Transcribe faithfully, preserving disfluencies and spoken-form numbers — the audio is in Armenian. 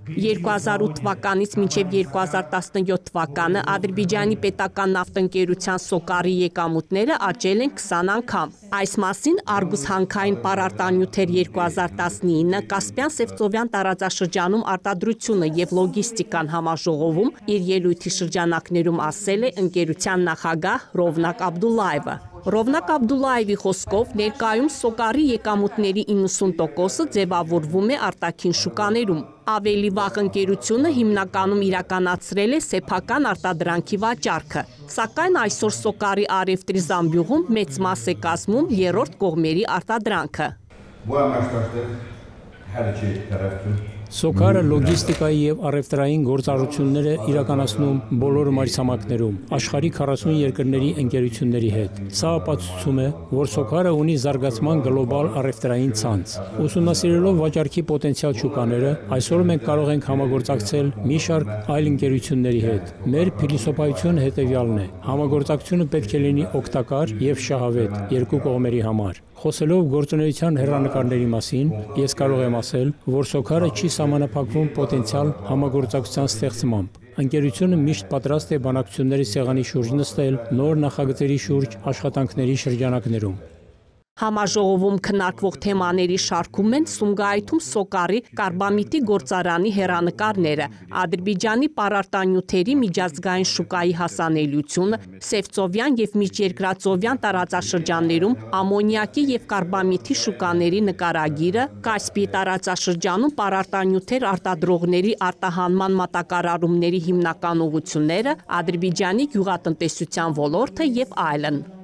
երկու հազար ութ թվականից մինչև երկու հազար տասնյոթ թվականը Ադրբեջանի պետական նավթընկերության Սոկարի եկամուտները աճել են քսան անգամ։ Այս մասին Argus հանքային պարարտանյութեր երկու հազար տասնինը Կասպյան Սևծովյան տարածաշրջանում արտադրությունը եւ լոգիստիկան համաժողովում իր ելույթի շրջանակներում ասել է ընկերության նախագահ Ռովնակ Աբդուլլայևը։ Ռովնակ Աբդուլլայևի խոսքով ներկայում Սոկարի եկամուտների իննսուն տոկոսը ձևավորվում է արտաքին շուկաներում։ Ավելի վաղ ընկերությունը հիմնականում իրականացրել է սեփական արտադրանքի վաճառքը, սակայն այսօր Սոկարի առևտրի զամբյուղում մեծ մաս է կազմում երրորդ կողմերի արտադրանքը։ Սոկարը լոգիստիկայի եւ առևտրային գործառույթներ է իրականացնում բոլոր մայրցամաքներում, աշխարհի քառասուն երկրների ընկերությունների հետ։ Սա ապացուցում է, որ Սոկարը ունի զարգացման գլոբալ առևտրային ցանց։ Ուսումնասիրելով վաճառքի պոտենցիալ շուկաները, այսօր մենք կարող ենք համագործակցել մի շարք այլ ընկերությունների հետ։ Մեր փիլիսոփայությունը հետևյալն է. համագործակցությունը պետք է լինի օգտակար եւ շահավետ երկու կողմերի համար։ Խոսելով գործունեության հեռանկարների մասին, ես կարող եմ ասել, որ Սոկարը չի սահմանափակվում պոտենցիալ համագործակցության ստեղծմամբ։ Ընկերությունը միշտ պատրաստ է բանակցությունների սեղանի շուրջ նստել նոր նախագծերի շուրջ աշխատանքների շրջանակներում։ Համաժողովում քննարկվող թեմաների շարքում են Սումգայիթում Սոկարի կարբամիտի գործարանի հեռանկարները, Ադրբեջանի պարարտանյութերի միջազգային շուկայի հասանելիությունը, Սևծովյան եւ Միջերկրածովյան տարածաշրջաններում ամոնիակի եւ կարբամիթի շուկաների նկարագիրը, Կասպի տարածաշրջանում պարարտանյութեր արտադրողների արտահանման մատակարարումների հիմնական ուղղությունները, Ադրբեջանի գյուղատնտեսության ոլորտը եւ այլն։